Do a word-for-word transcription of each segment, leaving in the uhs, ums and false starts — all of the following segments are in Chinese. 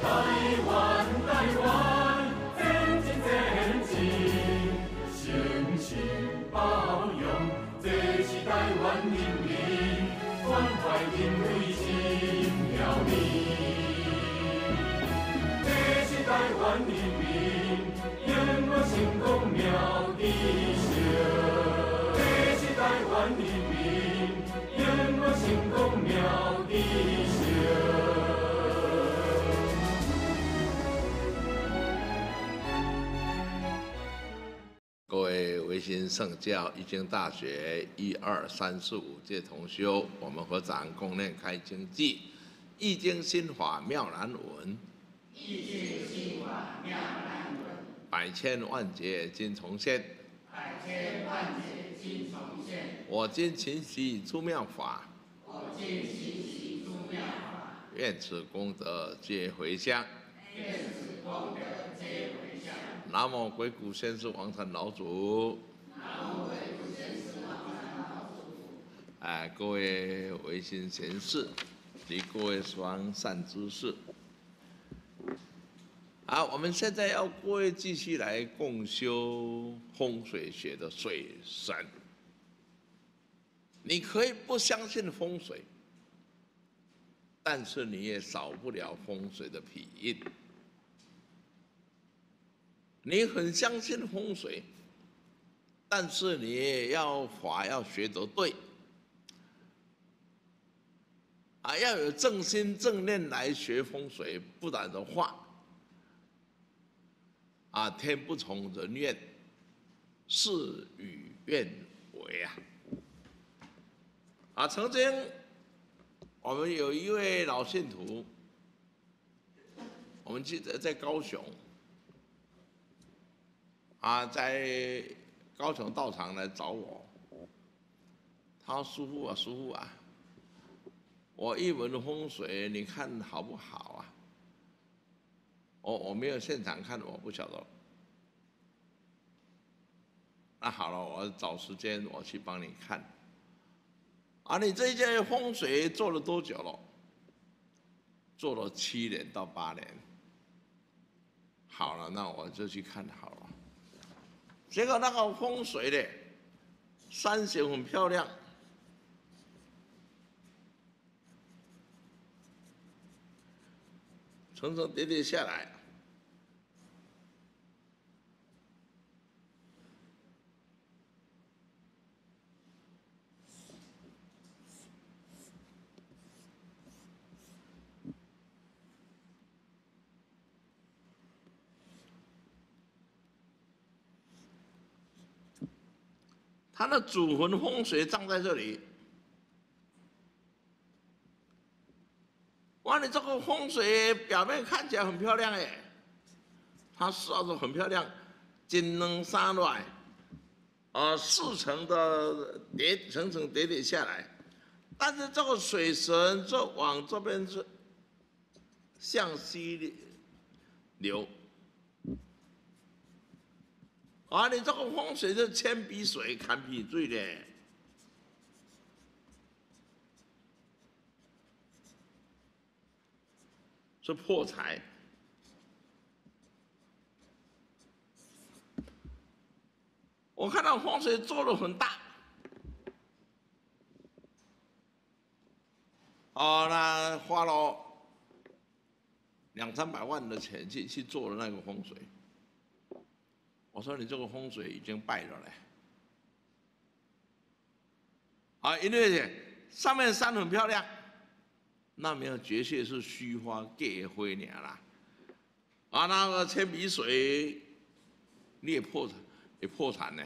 湾，台湾，前进前进，诚心包容，这是台湾人民关怀因为心了你。这是台湾人民永远成功妙地球。这是台湾人民永远成功妙地球。 各位维新圣教义经大学一二三四五届同修，我们合掌共念开经记，易经心法妙难文， 易经心法妙难文， 百千万劫今重现， 百千万劫今重现。 我今勤习诸妙法， 我今勤习诸妙法， 愿此功德皆回向， 愿此功德皆回向。 南无鬼谷先师王禅老祖。 南无鬼谷先师王禅老祖。 哎，各位维新贤士及各位双善知识，好，我们现在要各位继续来共修风水学的水神。你可以不相信风水，但是你也少不了风水的痞印。你很相信风水，但是你也要法要学得对，啊，要有正心正念来学风水，不然的话，啊，天不从人愿，事与愿违啊！啊，曾经我们有一位老信徒，我们记得在高雄。啊，在高雄道场来找我，他说：“师父啊，师父啊，我一门风水，你看好不好啊？”我我没有现场看，我不晓得。那好了，我找时间我去帮你看。啊，你这一件风水做了多久了？做了七年到八年。好了，那我就去看好了。结果那个风水的山形很漂亮，层层叠叠下来，它的祖坟风水葬在这里。哇，你这个风水表面看起来很漂亮哎，它实际上很漂亮，金能三来，啊，四层的叠层层叠叠下来，但是这个水神就往这边是向西流。啊，你这个风水是铅笔水、砍笔水的，是破财。我看到风水做得很大，哦，那花了两三百万的钱去去做了那个风水。我说你这个风水已经败了嘞，啊，因为上面山很漂亮，那没有绝对是虚花盖灰鸟啦，啊，那个铅笔水你也破产，也破产呢。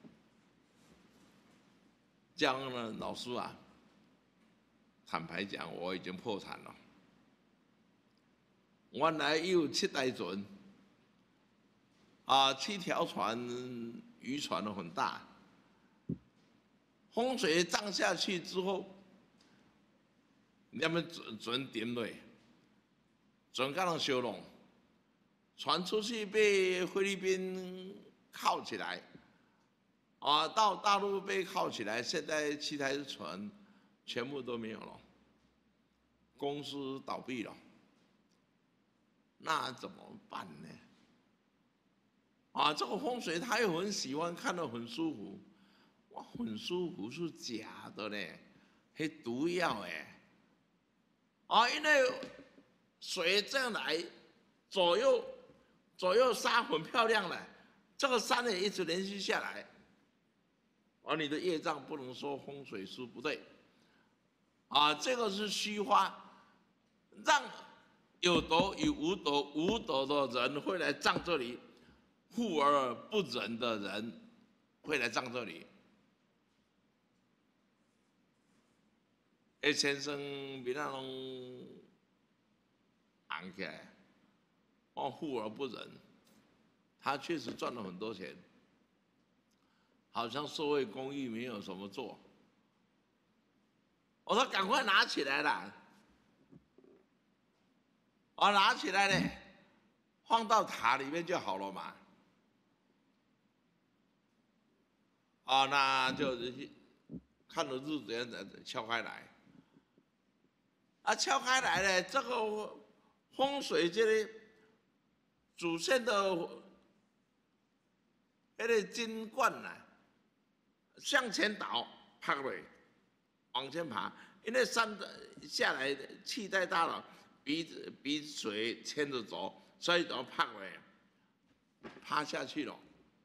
这样呢，老师啊，坦白讲，我已经破产了。原来有七代船。啊，七条船，渔船都很大。风水涨下去之后，他们船船沉落，船刚能修拢，船出去被菲律宾铐起来，啊，到大陆被铐起来，现在七台船全部都没有了，公司倒闭了。 那怎么办呢？啊，这个风水他又很喜欢，看得很舒服，哇，很舒服是假的嘞，是毒药哎。啊，因为水这样来，左右左右沙很漂亮的，这个山也一直连续下来，而、啊、你的业障不能说风水师不对，啊，这个是虚化，让有德与无德无德的人会来葬这里，富而不仁的人会来葬这里。A 先生比那种昂起来，哦，富而不仁，他确实赚了很多钱，好像社会公益没有什么做。我说赶快拿起来啦！我拿起来呢，放到塔里面就好了嘛。啊，那就看着日子样子敲开来。啊，敲开来呢，这个风水这里主线的那个金冠呐、啊，向前倒，爬落，往前爬，因为山下来气太大了，比比水牵着走，所以就爬落，趴下去了。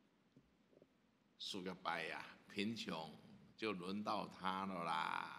输个白呀，贫穷就轮到他了啦。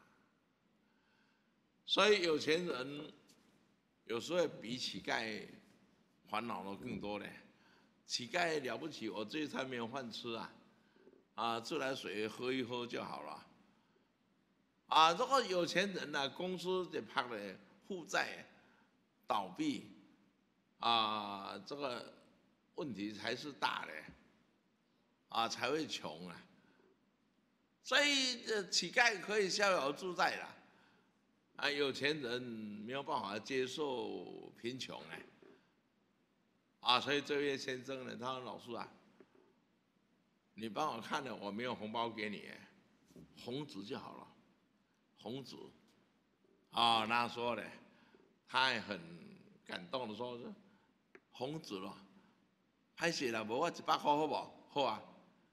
所以有钱人有时候比乞丐烦恼的更多嘞。乞丐了不起，我这一餐没有饭吃啊，啊，自来水喝一喝就好了。啊，如果有钱人呢、啊，公司就怕了负债倒闭，啊，这个问题才是大的，啊，才会穷啊。所以这乞丐可以逍遥自在啦。啊，有钱人没有办法接受贫穷哎，啊，所以这位先生呢，他说老师啊，你帮我看了，我没有红包给你，红纸就好了，红纸，啊，那说呢，他也很感动的说，红纸了，歹势啦，无我一百块好不好？好啊，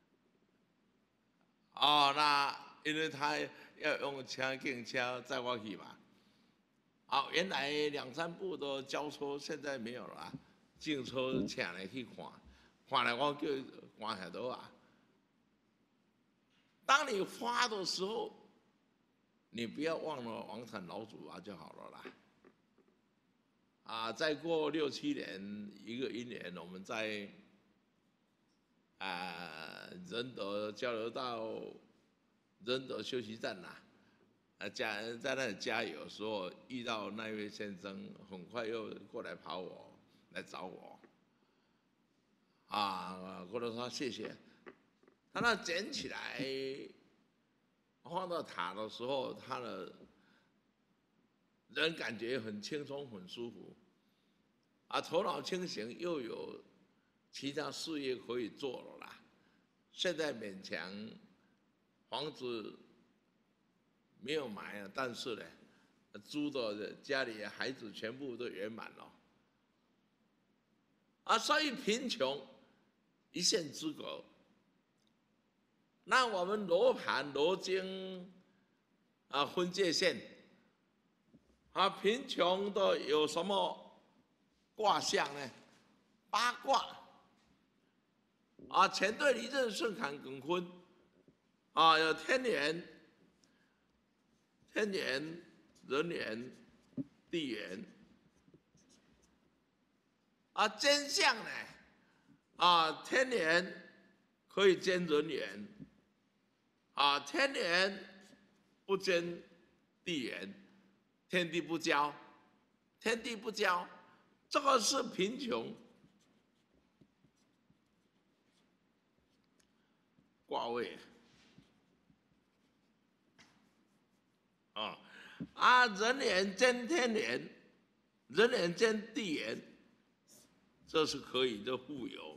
哦，那因为他要用车警车载我去嘛。好，原来两三部都交车，现在没有了、啊，警车请来去看，看来我叫关下头啊。当你发的时候，你不要忘了王产老祖啊就好了啦。啊，再过六七年，一个一年，我们在啊仁德交流道仁德休息站呐、啊。啊，加在那里加油的时候，遇到那位先生，很快又过来跑我，来找我。啊，过来说谢谢。他那捡起来放到塔的时候，他的人感觉很轻松、很舒服，啊，头脑清醒，又有其他事业可以做了啦。现在勉强房子。没有买啊，但是呢，租的家里孩子全部都圆满了，啊，所以贫穷一线之隔。那我们罗盘罗经啊分界线，啊，贫穷的有什么卦象呢？八卦，啊，乾兑离震巽坎艮坤，啊，有天元。天元、人元、地元，啊，兼相呢？啊，天元可以兼人元，啊，天元不兼地元，天地不交，天地不交，这个是贫穷。卦位。啊，啊，人元兼天元，人元兼地元，这是可以的富有。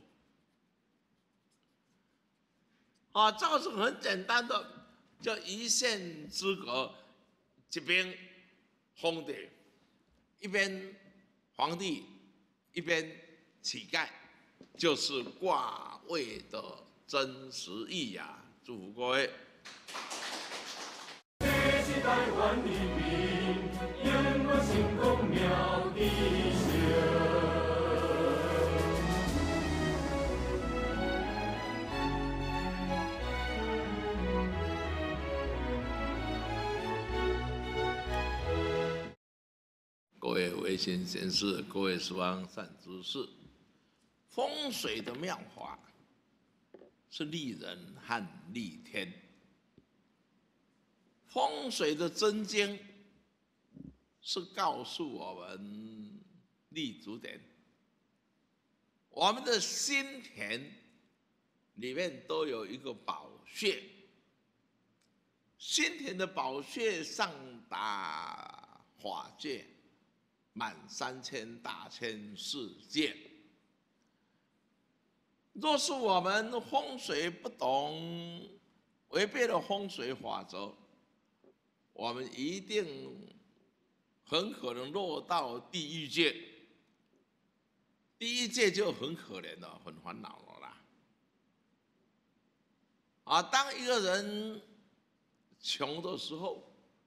啊，这个是很简单的，叫一线之隔，一边皇帝，一边皇帝一边乞丐，就是卦位的真实意呀！祝福各位。 这是台湾人民永远成功妙的声。 各位微信贤士，各位十方善知识，风水的妙法是利人和利天。风水的真经是告诉我们立足点，我们的心田里面都有一个宝穴，心田的宝穴上达法界。满三千大千世界。若是我们风水不懂，违背了风水法则，我们一定很可能落到地狱界。第一界就很可怜了，很烦恼了啦。啊，当一个人穷的时候，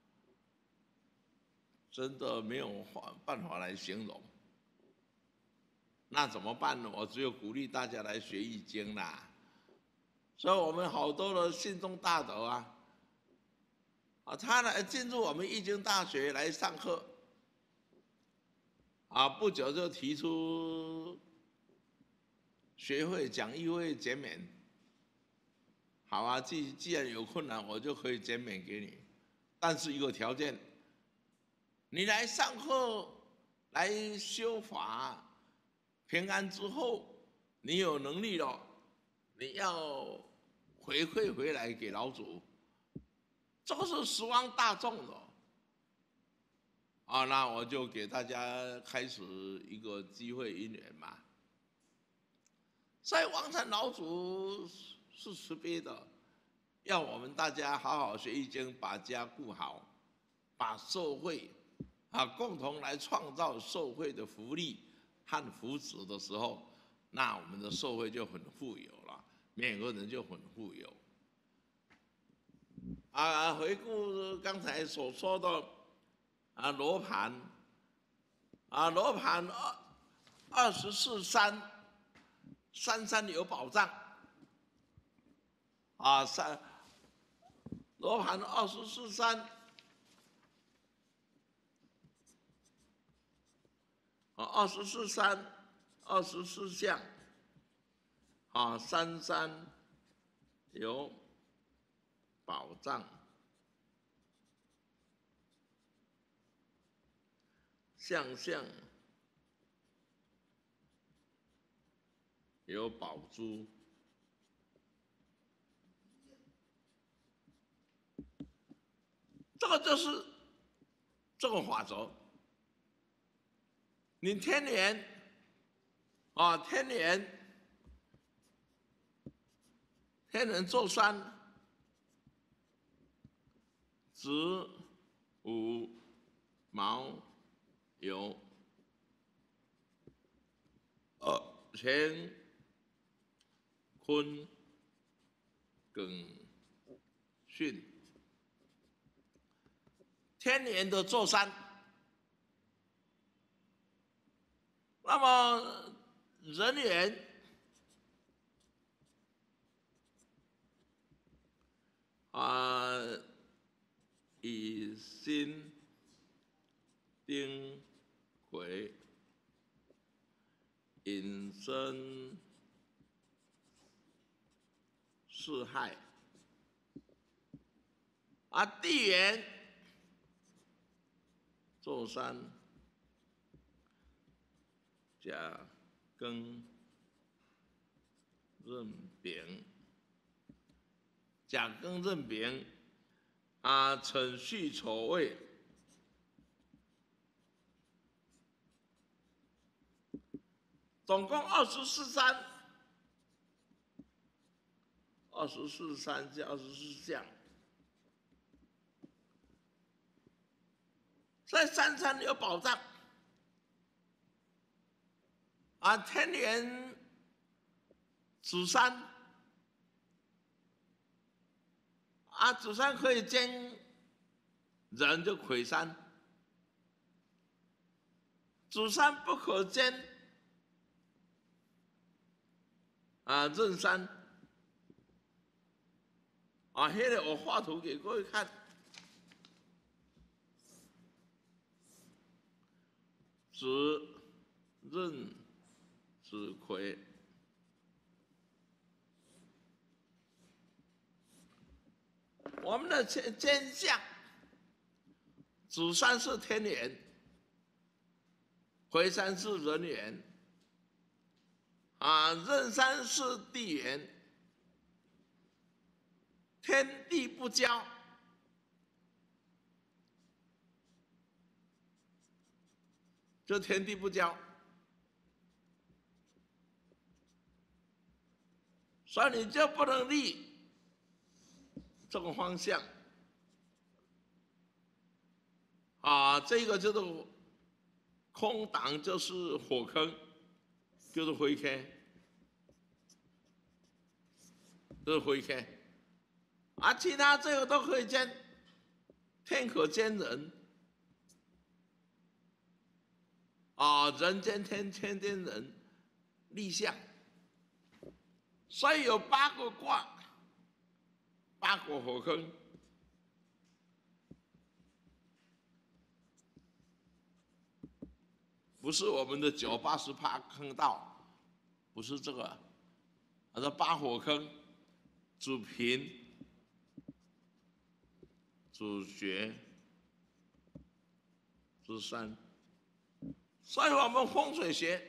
真的没有办法来形容，那怎么办呢？我只有鼓励大家来学易经啦。所以我们好多的信众大德啊，啊，他来进入我们易经大学来上课，啊，不久就提出学会讲义会减免。好啊，既既然有困难，我就可以减免给你，但是一个条件。你来上课，来修法，平安之后，你有能力了，你要回馈回来给老祖，这个是十方大众的。啊，那我就给大家开始一个机会因缘嘛。所以王禅老祖是慈悲的，要我们大家好好学易经，把家顾好，把社会。啊，共同来创造社会的福利和福祉的时候，那我们的社会就很富有了，每个人就很富有。啊，回顾刚才所说的啊罗盘，啊罗盘二二十四山，山山有宝藏。啊山罗盘二十四山。二十四山，二十四象，啊，山山有宝藏，象象有宝珠，这个就是这个法则。你天年，啊，天年，天年坐山，子午卯酉，呃，乾坤庚巽，天年的坐山。那么人缘啊，以辛、丁、癸引申四害啊，地缘坐山。甲庚壬丙，甲庚壬丙啊，辰戌丑未，总共二十四山，二十四山加二十四象，在山山有宝藏。 啊，天元子山，啊，子山可以兼人就魁山，子山不可兼啊壬山。啊，那个我画图给各位看。子壬子癸，我们的尖尖相，子山是天元，癸山是人元，啊，壬山是地元，天地不交。就天地不交，所以你就不能立这个方向啊。这个叫做空档，就是火坑，就是灰坑，就是灰坑啊。其他这个都可以兼，天可兼人。啊，人间天，天天人，立相，所以有八个卦，八个火坑。不是我们的九八十八坑道，不是这个，它是八火坑，主贫，主学，主山。所以我们风水学，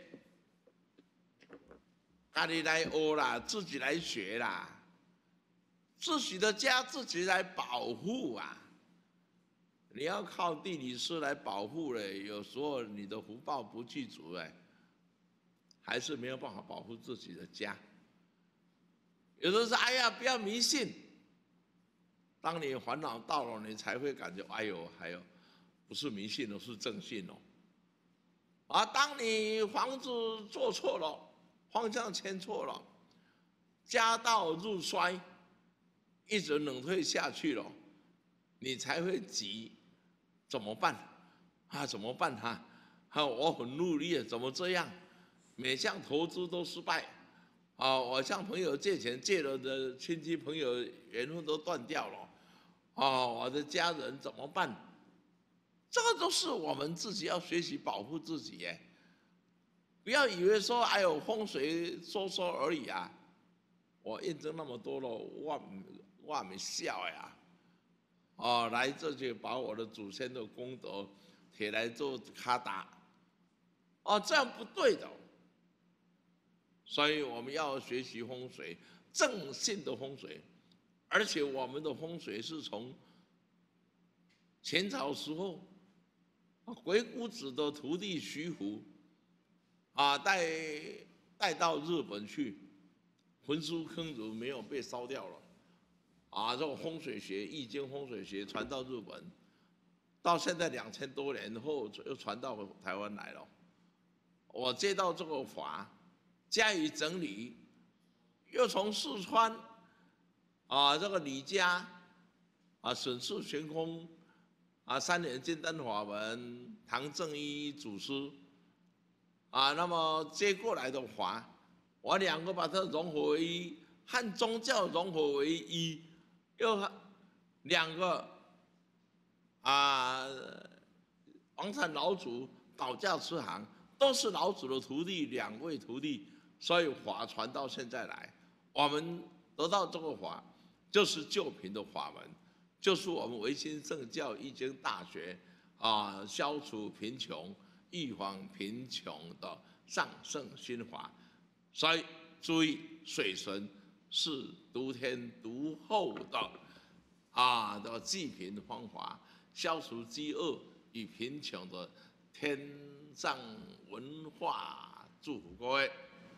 家里来学啦，自己来学啦，自己的家自己来保护啊。你要靠地理师来保护嘞，有时候你的福报不具足哎，还是没有办法保护自己的家。有的是哎呀，不要迷信。当你烦恼到了，你才会感觉哎呦，还有不是迷信哦，是正信哦。啊，当你房子做错了，方向牵错了，家道入衰，一直冷退下去了，你才会急，怎么办？啊，怎么办啊？啊，我很努力，怎么这样？每项投资都失败，啊，我向朋友借钱，借了的亲戚朋友缘分都断掉了，啊，我的家人怎么办？这个都是我们自己要学习保护自己耶，不要以为说哎呦风水说说而已啊，我验证那么多了，我我没笑呀，哦，来这就把我的祖先的功德提来做卡达，哦，这样不对的，所以我们要学习风水，正信的风水，而且我们的风水是从前朝时候。鬼谷子的徒弟徐福，啊，带带到日本去，焚书坑儒没有被烧掉了，啊，这种风水学、易经风水学传到日本，到现在两千多年后又传到台湾来了。我接到这个法，加以整理，又从四川，啊，这个李家，啊，沈氏悬空。啊，三年金丹法门，唐正一祖师，啊，那么接过来的法，我两个把它融合为一，和宗教融合为一，又两个啊，王禅老祖道教慈航都是老祖的徒弟，两位徒弟，所以法传到现在来，我们得到这个法，就是救贫的法门。就是我们维新圣教易经大学啊，消除贫穷、预防贫穷的上圣心法。所以注意，水神是独天独厚的啊的济贫方法，消除饥饿与贫穷的天上文化。祝福各位。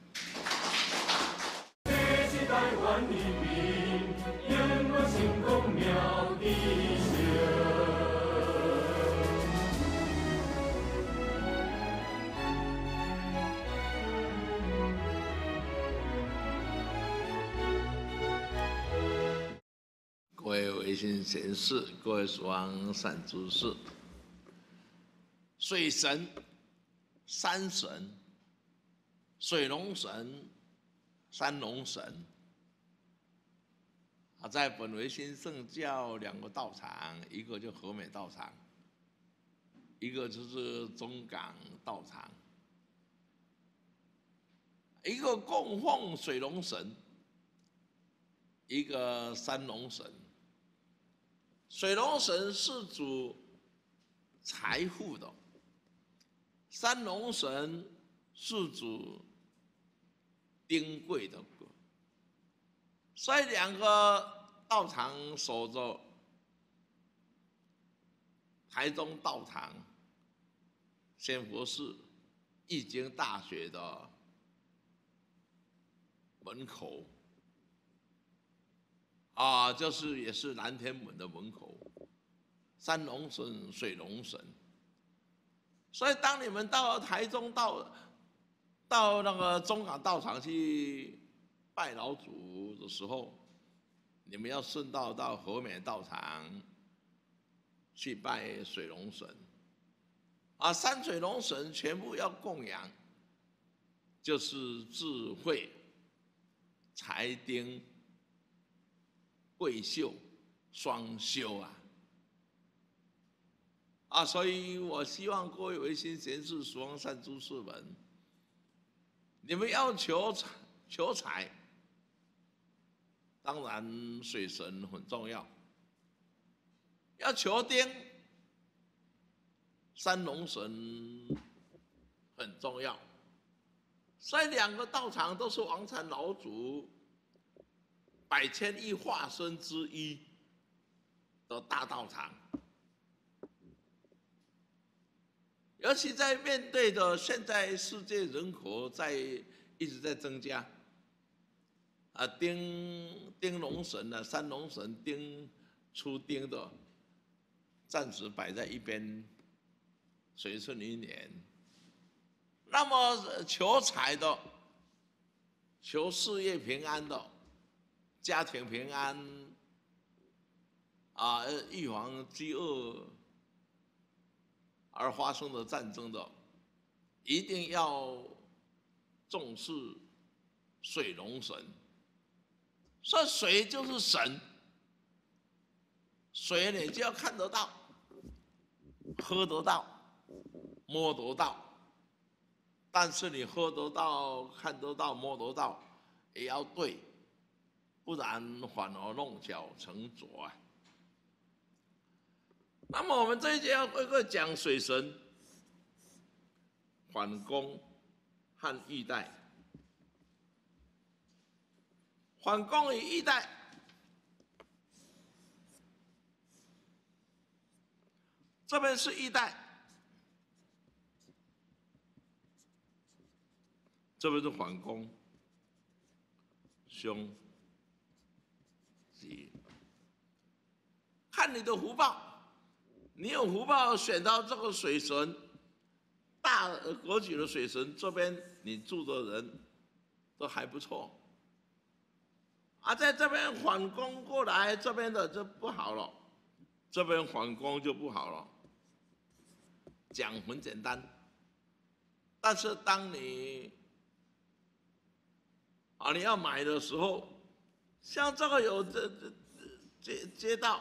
这是台湾人民永远成功妙智性。 维新贤士，各位蜀王善知识，水神、山神、水龙神、山龙神，啊，在本维新圣教两个道场，一个就和美道场，一个就是中港道场，一个供奉水龙神，一个山龙神。水龙神是主财富的，山龙神是主丁贵的，所以两个道场守着台中道场仙佛寺易经大学的门口。啊，就是也是南天门的门口，山龙神、水龙神。所以当你们到台中到到那个中港道场去拜老祖的时候，你们要顺道到和美道场去拜水龙神。啊，三水龙神全部要供养，就是智慧、财丁、贵秀双修啊！啊，所以我希望各位维新贤士、蜀王善知识们，你们要求求财，当然水神很重要；要求丁，山龙神很重要。所以两个道场都是王禅老祖百千亿化身之一的大道场，尤其在面对着现在世界人口在一直在增加，啊，丁丁龙神啊，山龙神丁出丁的，暂时摆在一边，随顺一年。那么求财的、求事业平安的、家庭平安，啊，预防饥饿而发生的战争的，一定要重视水龙神。说水就是神，水你就要看得到、喝得到、摸得到。但是你喝得到、看得到、摸得到，也要对。不然反而弄巧成拙啊。那么我们这一节要一个讲水神、缓宫和玉带。缓宫与玉带，这边是玉带，这边是缓宫，凶。看你的福报，你有福报选到这个水神，大格局的水神，这边你住的人都还不错，啊，在这边缓宫过来，这边的就不好了，这边缓宫就不好了。讲很简单，但是当你啊你要买的时候，像这个有这这街街道。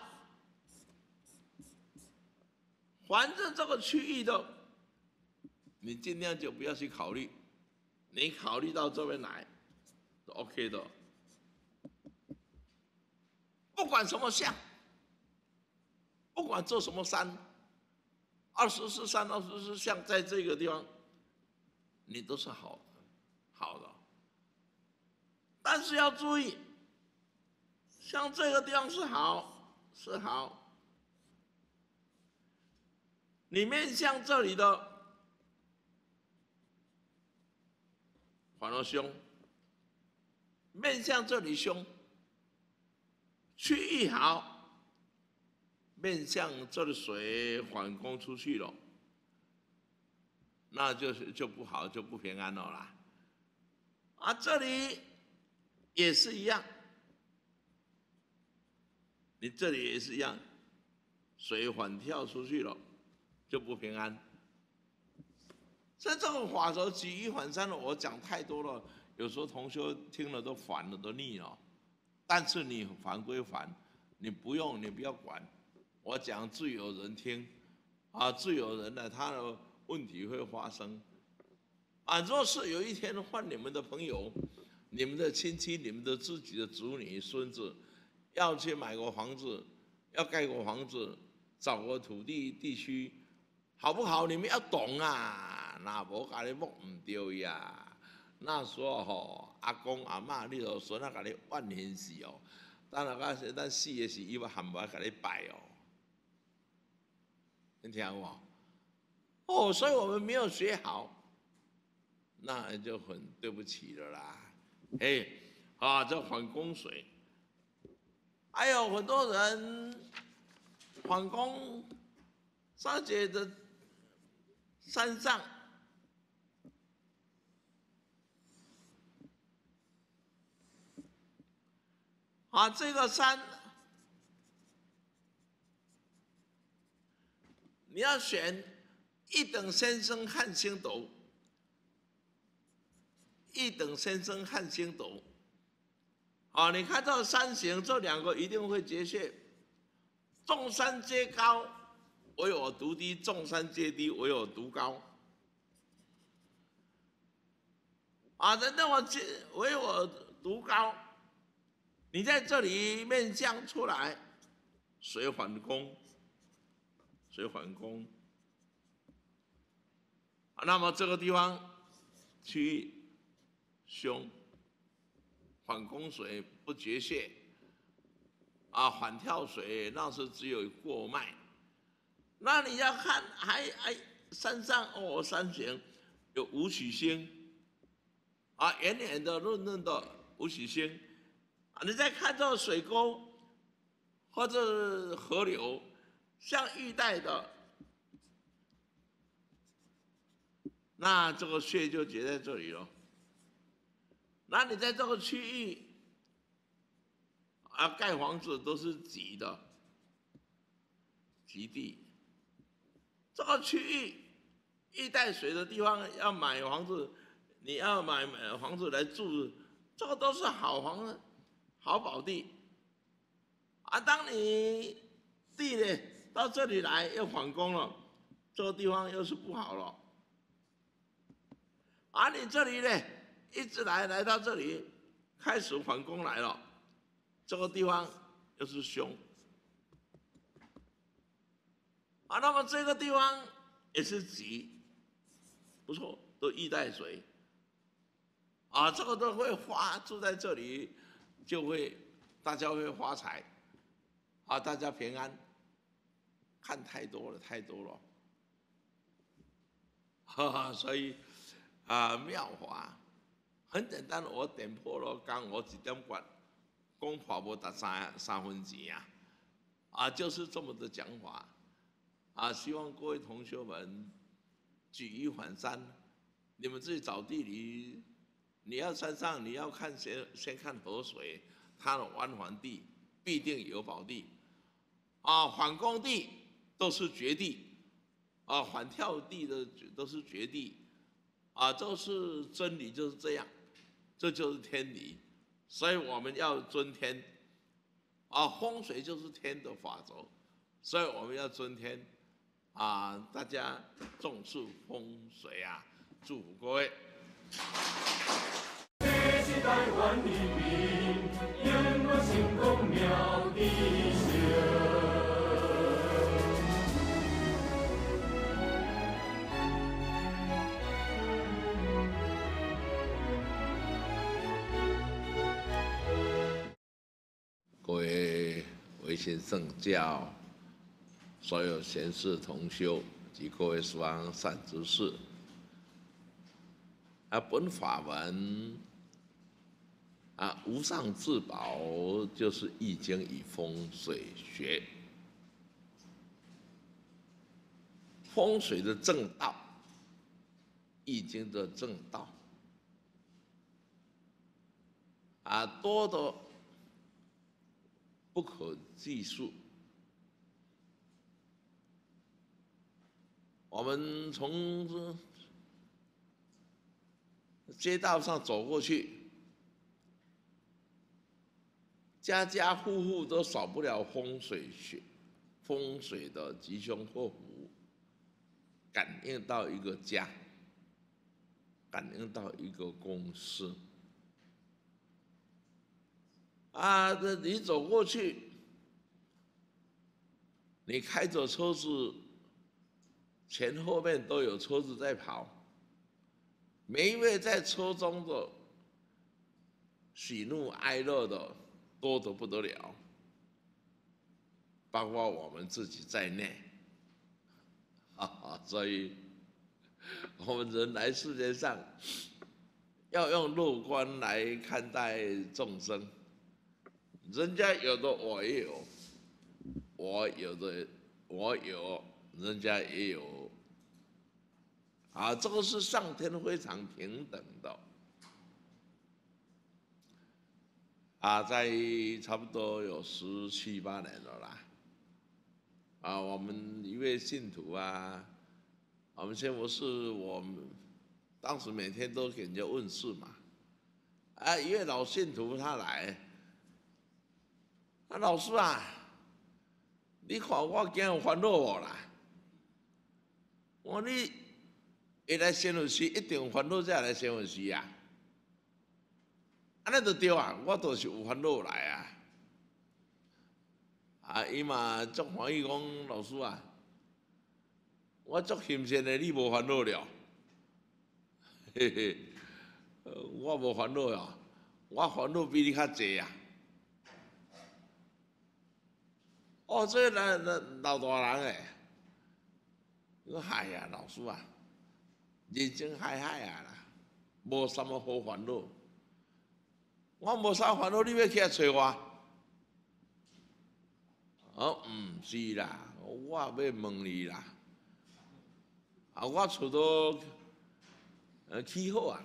反正这个区域的，你尽量就不要去考虑，你考虑到这边来，是 OK 的。不管什么像，不管做什么山，二十四山、二十四像，在这个地方，你都是好的，好的。但是要注意，像这个地方是好，是好。你面向这里的反而凶，面向这里凶，区域好，面向这里水缓攻出去了，那就是就不好，就不平安了啦。啊，这里也是一样， 你这里也是一样，水反跳出去了，就不平安。所以这种法则举一反三的，我讲太多了，有时候同学听了都烦了，都腻了。但是你烦归烦，你不用，你不要管。我讲自有人听，啊，自有人呢，他的问题会发生。啊，若是有一天换你们的朋友、你们的亲戚、你们的自己的子女、孙子，要去买个房子，要盖个房子，找个土地地区，好不好？你们要懂啊，那无甲你摸唔对呀。那时候吼，阿公阿嬷，你就孙仔甲你万年死哦，等下个咱死的时，伊要含埋甲你拜哦。你听无？哦，所以我们没有学好。那就很对不起了啦，哎，啊，这反供水，还有很多人反供三姐的山上，啊，这个山你要选一等先生看星斗。一等先生看星斗，啊，你看这山形这两个一定会结穴。众山皆高，唯我独低；众山皆低，唯我独高。啊，那我唯我独高，你在这里面相出来，水反攻，水反攻。啊，那么这个地方区域。凶，反攻水不绝穴，啊，反跳水那是只有过脉。那你要看还还山上哦，山形有武曲星，啊，圆圆的、润润的武曲星，啊，你再看这水沟或者河流，像玉带的，那这个穴就结在这里了。那你在这个区域啊，盖房子都是吉的，吉地。这个区域易带水的地方要买房子，你要买买房子来住，这个都是好房子、好宝地。啊，当你地呢到这里来又反攻了，这个地方又是不好了。而、啊、你这里呢？一直来来到这里，开始反攻来了，这个地方又是凶，啊，那么这个地方也是吉，不错，都易带水，啊，这个都会发，住在这里就会大家会发财，啊，大家平安，看太多了，太多了，哈哈，所以啊，妙法。很简单，我点破了，刚我一点关，讲破无达三三分钱啊，啊，就是这么的讲法，啊，希望各位同学们举一反三，你们自己找地理，你要山上你要看先先看河水，它的弯环地必定有宝地，啊，反攻地都是绝地，啊，反跳地的都是绝地，啊，都是真理就是这样。这就是天理，所以我们要尊天，啊，风水就是天的法则，所以我们要尊天，啊，大家重视风水啊，祝福各位。 这是台湾人民永远成功妙的声。 各位维新圣教，所有贤士同修及各位师方善知识，啊，本法门啊，无上至宝就是易经与风水学，风水的正道，易经的正道，啊，多的。 不可计数。我们从街道上走过去，家家户户都少不了风水学、风水的吉凶祸福，感应到一个家，感应到一个公司。啊，这你走过去，你开着车子，前后面都有车子在跑，每一位在车中的喜怒哀乐的多得不得了，包括我们自己在内。啊，所以我们人来世界上要用乐观来看待众生。人家有的我也有，我有的我有，人家也有。啊，这个是上天非常平等的。啊，在差不多有十七八年了啦。啊，我们一位信徒啊，我们先不是我们当时每天都给人家问事嘛。啊，一位老信徒他来，啊，老师啊，你看我今有烦恼无啦？我说你会来仙佛寺，一定有烦恼才来仙佛寺啊。安尼就对啊，我就是有烦恼来啊。啊，伊嘛足欢喜讲，老师啊，我足欣赏的，你无烦恼了。嘿嘿，我无烦恼啊，我烦恼比你较济啊。哦，这老老老大人诶，我哎呀，老师啊，人生海海啊啦，无什么好烦恼。我无啥烦恼，你要起来找我？哦，毋是啦，我要问你啦。啊，我厝都呃起好啊啦。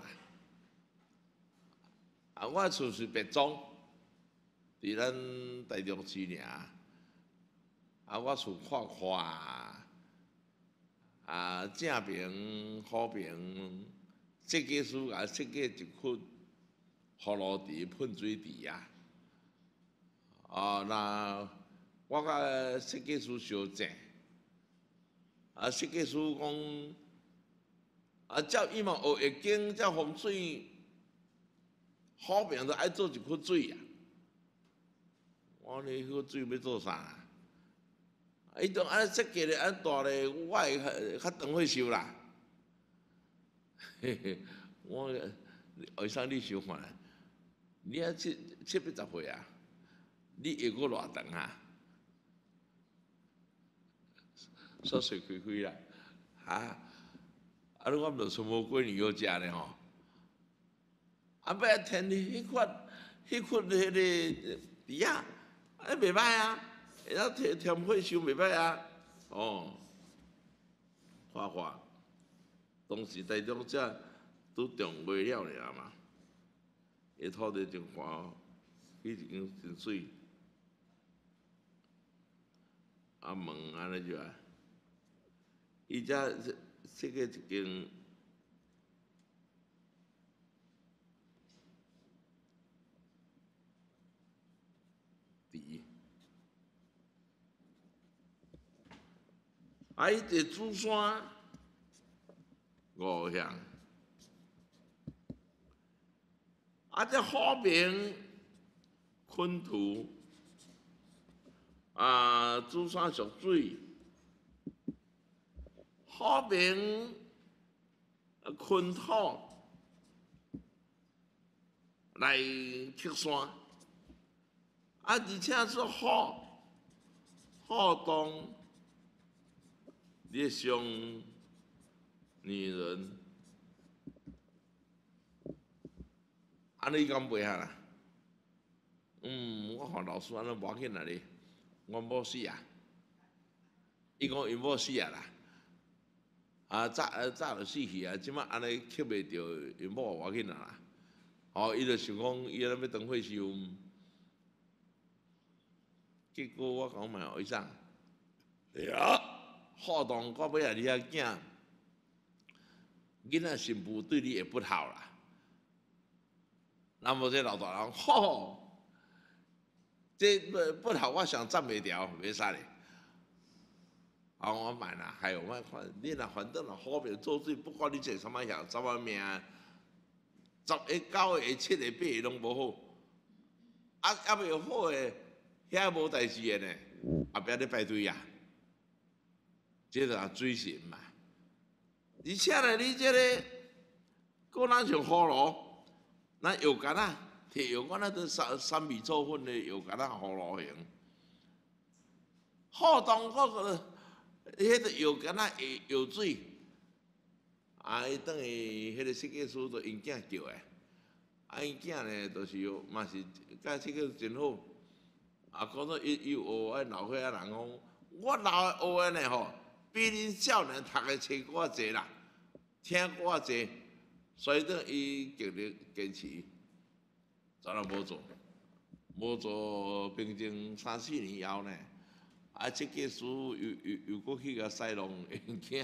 啊，我厝是别庄，伫咱台中市尔。啊，我厝看看啊，啊正平、好平，设计师甲设计一窟葫芦池、喷水池啊。啊，那我甲设计师相正，啊，设计师讲，啊，照伊嘛学易经，照风水，好平就爱做一窟水啊。我呢，迄窟水要做啥？伊都安设计咧，安大咧，我会较较长会收啦。嘿嘿，我为啥你想看咧？你啊七七八十岁啊，你会阁偌长啊？煞水开开啦，哈！啊，你我毋着剩无几年好食咧吼。啊，尾仔添迄块迄块迄个底啊，啊袂歹啊。会当添添火烧袂歹啊，哦，花花，当时台中遮拄种卖了尔嘛，伊土地真花，已经真水，啊门安尼就啊，伊遮设计一间。啊！伊伫珠山五乡，啊，这好平、昆图啊，珠山属水，好平、昆土来刻山，啊，而且是好好东。你伤女人，安尼敢袂下啦？嗯，我看老师安尼无要紧啦咧，我某死啊！伊讲伊某死啊啦，啊早早就死去啊，即摆安尼吸袂着，伊某无要紧啦。哦，伊就想讲伊安尼要当火烧， 结果我讲嘛，为啥？呀，好动到尾啊，你遐囝，囡仔媳妇对你也不好啦。那么这老大人，吼，这不不好，我想站袂牢，袂使咧。啊，我买啦，还有我看，你若反正若好命做水，不管你做什么样，什么命，十个、九个、七个、八个拢无好。啊，啊袂好诶，遐无代志诶呢，后壁咧排队啊，这个水神嘛。而且咧，你这个，个咱像葫芦，咱药干啊，摕药干啊，都三三味做粉的药干啊，葫芦形。好当嗰个。迄个药干啊，药药水，啊，伊等于迄个设计师就因囝叫诶，啊，因囝呢，就是嘛是甲设计师真好，啊，讲说伊伊有学诶老岁仔人讲，我老学诶呢吼，比恁少年读诶册我济啦，听我济，所以等伊极力坚持，怎啊无做？无做，平静三四年以后呢？啊！设计师又又又过去甲塞弄因囝，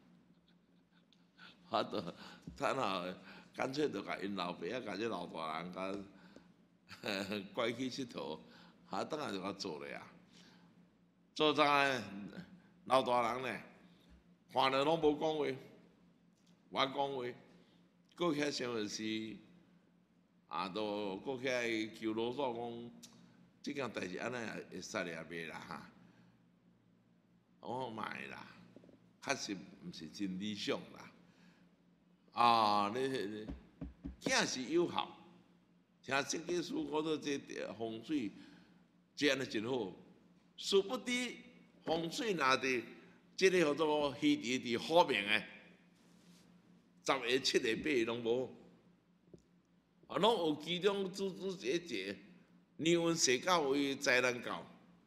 我都他那干脆就甲因老爸啊，甲这老大人甲拐去佚佗，啊，当然就甲做咧啊。做在老大人呢，看了拢无讲话，我讲话，过去想就是啊，都过去求啰嗦讲，即件代志安尼会使咧也袂啦哈。我买啦，确实毋是真理想啦。啊，你你囝是有效，听设计师讲到这风水，这安尼真好。殊不知风水若伫这个叫做虚地伫好命诶，十个七个八个拢无，啊，拢有其中诸诸一节，年运世教为灾难教。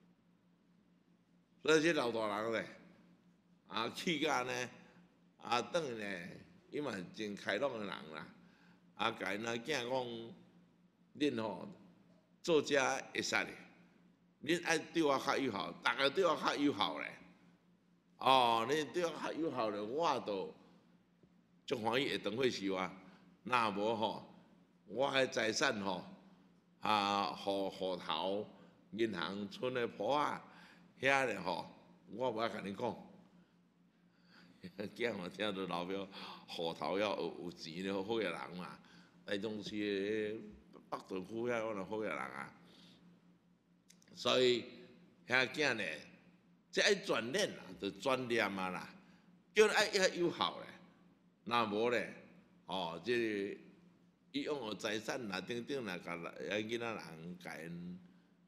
所以这老大人咧，啊，去甲呢，啊，等于呢，伊嘛真开朗诶人啦，啊，甲因仔囝讲，恁吼做遮会使咧，恁爱对我较友好，逐个对我较友好咧，哦，恁对我较友好咧，我都足欢喜会当伙收啊，若无吼，我诶财产吼，啊，户户头、银行存诶簿啊。遐咧吼，我无爱甲你讲，囝嘛听到老表户头要有有钱咧，好嘅人嘛。台中市诶北屯区遐我就好嘅人啊，所以遐囝咧，即爱转念啦，就转念啊啦，叫爱遐友好咧。若无咧，哦，即个伊用个财产啦，等等啦，甲遐囡仔人甲因，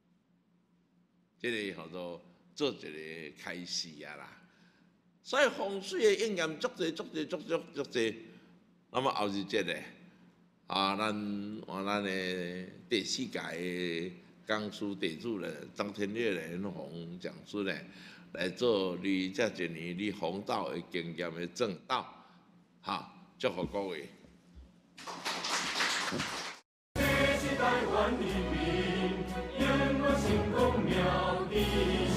即个叫做。做一个开始啊啦，所以风水的应验足侪足侪足足足侪。那么后日节咧，啊，咱换咱的第四届的江苏地主呢，张天烈连洪讲师呢，来做你这一年你弘道的经验的正道，哈，祝福各位。 这是台湾人民，永我成功妙的。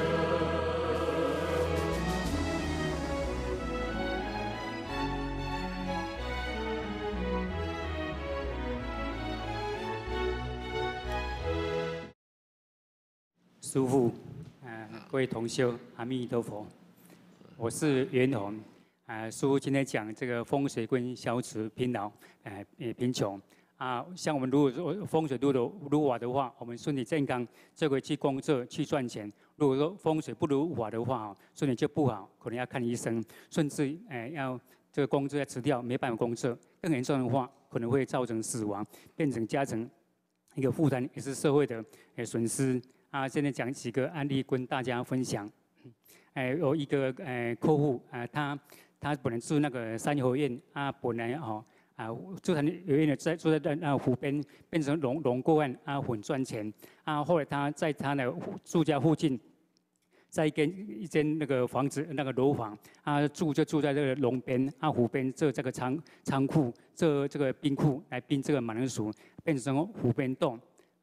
师父，呃，各位同修，阿弥陀佛，我是袁宏，啊，师父今天讲这个风水跟消除贫劳，呃，贫穷啊，像我们如果说风水如果如法的话，我们身体健康就可以去工作去赚钱；如果说风水不如法的话，身体就不好，可能要看医生，甚至呃要这个工作要辞掉，没办法工作，更严重的话可能会造成死亡，变成家成一个负担，也是社会的呃损失。啊，现在讲几个案例跟大家分享。哎，有一个呃客户啊，他他本来住那个三合院啊，本来哦啊住三合院的在住在那湖边，变成龙龙过岸啊，很赚钱啊。后来他在他的住家附近，在一间一间那个房子那个楼房啊住就住在这个龙边啊湖边，这这个仓仓库这这个冰库来冰这个马铃薯，变成湖边洞。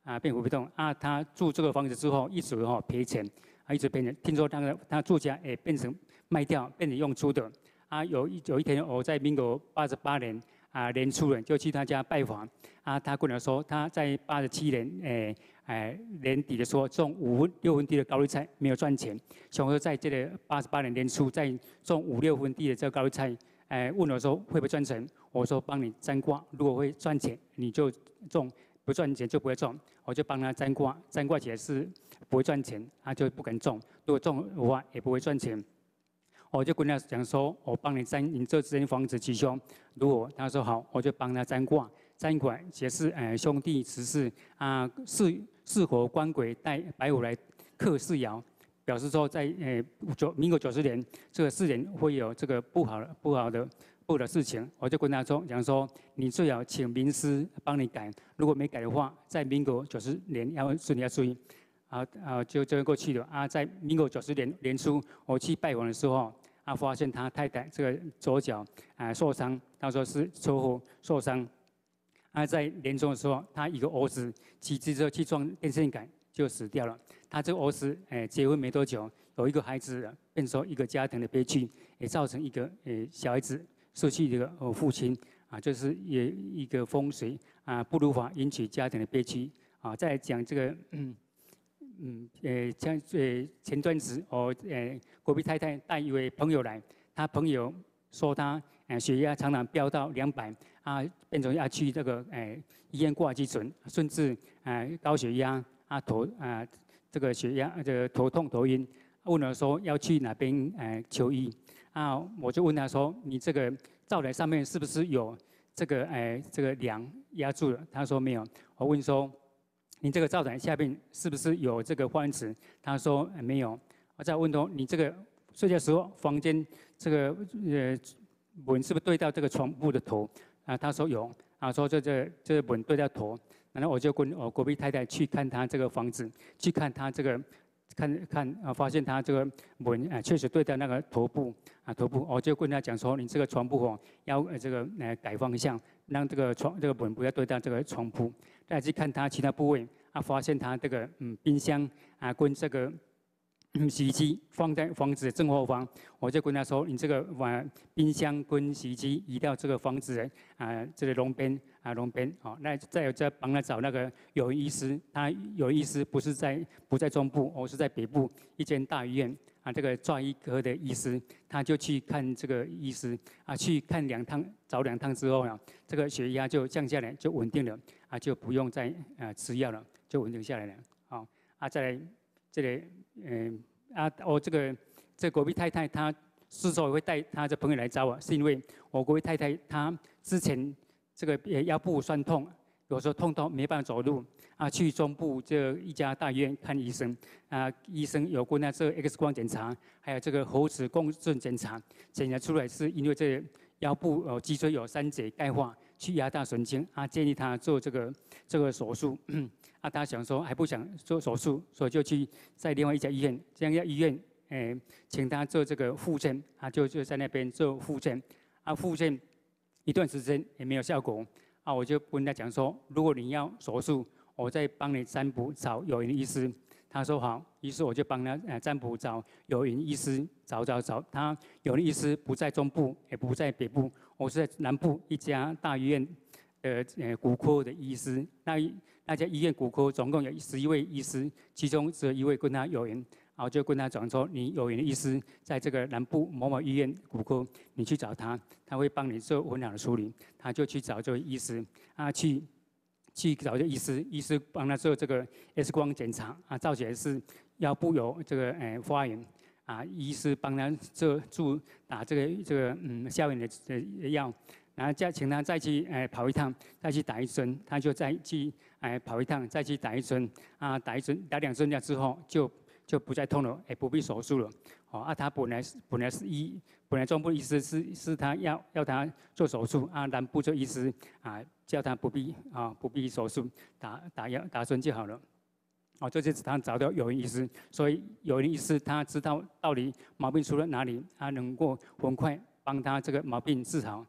啊变不动啊。他住这个房子之后，一直哈赔钱啊，一直赔钱。听说那个他住家也变成卖掉，变成用租的啊。有一有一天我在民国八十八年啊年初了，就去他家拜访啊，他跟我说他在八十七年诶。哎，年底的时候种五六分地的高丽菜没有赚钱，想说在这个八十八年年初再种五六分地的这个高丽菜，哎，问我说会不会赚钱？我说帮你占卦，如果会赚钱你就种，不赚钱就不会种。我就帮他占卦，占卦起来是不会赚钱，他就不敢种。如果种的话也不会赚钱。我就跟他讲说，我帮你占你这间房子吉凶。如果他说好，我就帮他占卦。占卦解释，呃，兄弟持世啊，是是火官鬼带白虎来克四爻，表示说在呃九民国九十年这个四年会有这个不好的不好的不好的事情。我就跟他说讲说，你最好请名师帮你改，如果没改的话，在民国九十年要是你要注意。啊啊，就就过去了啊，在民国九十年年初，我去拜访的时候，啊，发现他太太这个左脚啊受伤，他说是车祸受伤。啊，在年终的时候，他一个儿子骑机车去撞电线杆就死掉了。他这个儿子，哎，结婚没多久，有一个孩子，变成一个家庭的悲剧，也造成一个呃小孩子失去这个呃父亲啊，就是也一个风水啊不如法引起家庭的悲剧啊。再讲这个，嗯嗯，呃，像呃前段时我呃隔壁太太带一位朋友来，他朋友说他呃血压常常飙到两百。啊，变成要去这个诶医院挂急诊，甚至呃高血压啊头啊这个血压这个头痛头晕，问我说要去哪边呃求医啊，我就问他说你这个灶台上面是不是有这个诶这个梁压住了？他说没有。我问说你这个灶台下面是不是有这个换池？他说、呃、没有。我再问说你这个睡觉时候房间这个呃门是不是对到这个床铺的头？啊，他说有，啊，说这这这门对到头，然后我就跟我隔壁太太去看他这个房子，去看他这个，看看啊，发现他这个门啊确实对到那个头部啊头部，我就跟他讲说，你这个床铺哦要呃这个呃改方向，让这个床这个门不要对到这个床铺。再去看他其他部位，啊，发现他这个嗯冰箱啊跟这个。嗯，洗衣机放在房子的正后方，我就跟他说：“你这个把冰箱跟洗衣机移到这个房子的啊，这个龙边啊，龙边哦。那再有再帮他找那个有医师，他有医师不是在不在中部，而是在北部一间大医院啊，这个专医科的医师，他就去看这个医师啊，去看两趟，找两趟之后呢，这个血压就降下来，就稳定了啊，就不用再啊吃药了，就稳定下来了。好啊，再来。”这个，嗯、呃、啊，我这个这隔壁太太，她之所以会带她的朋友来找我，是因为我隔壁太太她之前这个腰部酸痛，有时候痛到没办法走路啊，去中部这一家大医院看医生啊，医生有过那这个 X 光检查，还有这个核磁共振检查，检查出来是因为这腰部呃脊椎有三节钙化，去压大神经啊，建议她做这个这个手术。啊，他想说还不想做手术，所以就去在另外一家医院，这样一家医院，诶、呃，请他做这个复健，啊，就就在那边做复健，啊，复健一段时间也没有效果，啊，我就跟他讲说，如果你要手术，我再帮你占卜找有缘医师。他说好，于是我就帮他呃占卜找有缘医师，找找找，他有缘医师不在中部，也不在北部，我是在南部一家大医院。呃呃，骨科的医师，那那家医院骨科总共有十一位医师，其中只有一位跟他有缘，然后就跟他讲说，你有缘的医师在这个南部某某医院骨科，你去找他，他会帮你做很好的处理。他就去找这位医师，啊去去找这医师，医师帮他做这个 X 光检查，啊照起来是腰部有这个呃发炎，啊医师帮他做注打这个这个嗯消炎的的药。然后再请他再去呃跑一趟，再去打一针，他就再去呃跑一趟，再去打一针啊，打一针打两针药之后就就不再痛了，也不必手术了。哦啊，他本来是本来是医本来中部医师是是他要要他做手术啊，南部这医师啊叫他不必啊不必手术，打打药打针就好了。哦，这就是他找到有缘医师，所以有缘医师他知道到底毛病出了哪里，他能够很快帮他这个毛病治好。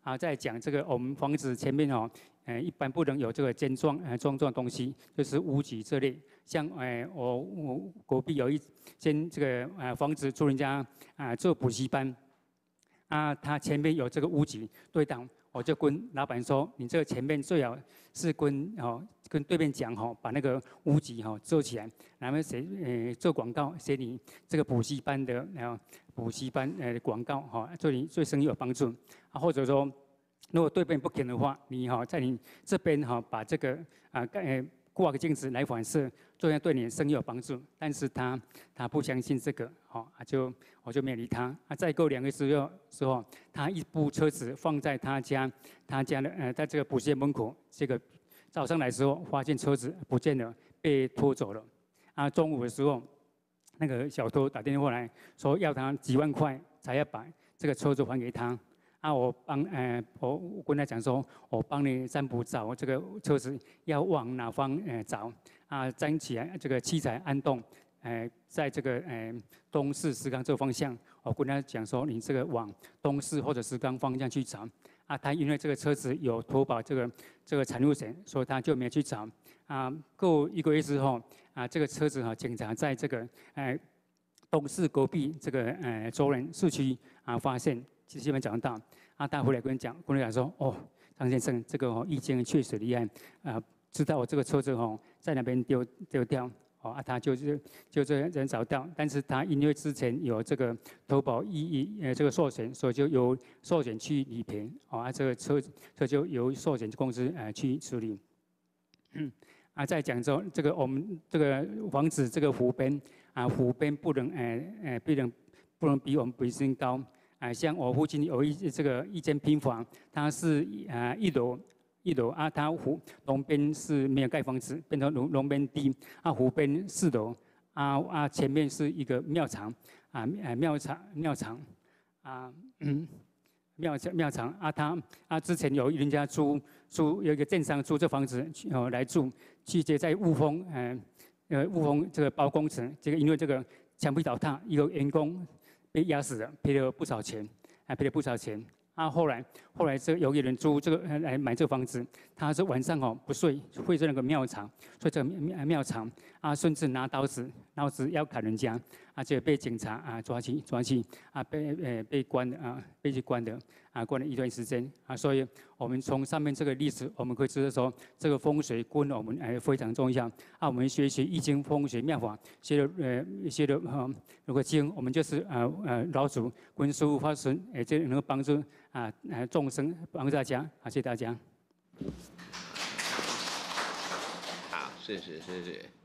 啊，在讲这个我们房子前面哦，呃，一般不能有这个尖状呃桩状东西，就是屋脊这类。像呃我我隔壁有一间这个呃房子，租人家啊、呃、做补习班，啊，他前面有这个屋脊对挡，我就跟老板说，你这个前面最好是跟哦跟对面讲哈、哦，把那个屋脊哈、哦、遮起来，然后写呃做广告，写你这个补习班的然后补习班呃广告哈、哦，对你对生意有帮助啊，或者说。如果对面不肯的话，你哈、哦、在你这边哈、哦、把这个啊呃挂个镜子来反射，这样对你的生意有帮助。但是他他不相信这个，好、哦，就我就没有理他。啊，再过两个月之后，之后他一部车子放在他家他家的呃在这个补习门口，这个早上来的时候发现车子不见了，被拖走了。啊，中午的时候，那个小偷打电话来说要他几万块才要把这个车子还给他。啊，我帮呃，我我跟他讲说，我帮你占卜找这个车子要往哪方呃找啊，站起来这个七彩安动，呃，在这个呃东四石冈这个方向，我跟他讲说，你这个往东四或者石冈方向去找。啊，他因为这个车子有投保这个这个产物险，所以他就没有去找。啊，过一个月之后，啊，这个车子哈，警察在这个呃东四隔壁这个呃州人市区啊发现。基本讲到，啊，他回来跟讲，跟我讲说，哦，张先生，这个哦，意见确实厉害，啊，知道我这个车子哦，在那边丢丢掉，哦，啊，他就是就这人找到，但是他因为之前有这个投保意义呃这个寿险，所以就由寿险去理赔，哦，啊，这个车车就由寿险公司呃去处理。嗯，啊，在讲说这个我们这个房子这个湖边啊，湖边不能呃呃不能不能比我们本身高。啊，像我附近有一这个一间平房，它是啊一楼一楼啊，它湖东边是没有盖房子，变成龙龙边低啊，湖边四楼啊啊，前面是一个庙场啊啊庙场庙场啊嗯庙庙场啊，他啊之前有人家租租有一个建商租这房子哦来住，去接在雾峰呃呃雾峰这个包工程，这个因为这个墙壁倒塌，一个员工。被压死了，赔了不少钱，还赔了不少钱。啊，后来后来这有一个人租这个来买这个房子，他是晚上哦不睡，会在那个庙场，所以这个庙庙场啊，甚至拿刀子刀子要砍人家，而且被警察啊抓去抓去啊被呃被关的啊被去关的啊关了一段时间啊，所以我们从上面这个例子，我们可以知道说，这个风水观我们哎非常重要啊。我们学习易经风水妙法，学了呃学了啊，如果经我们就是呃呃老祖跟师父法师，哎这能够帮助啊呃众生，帮助大家啊，谢谢大家。 好，谢谢谢谢。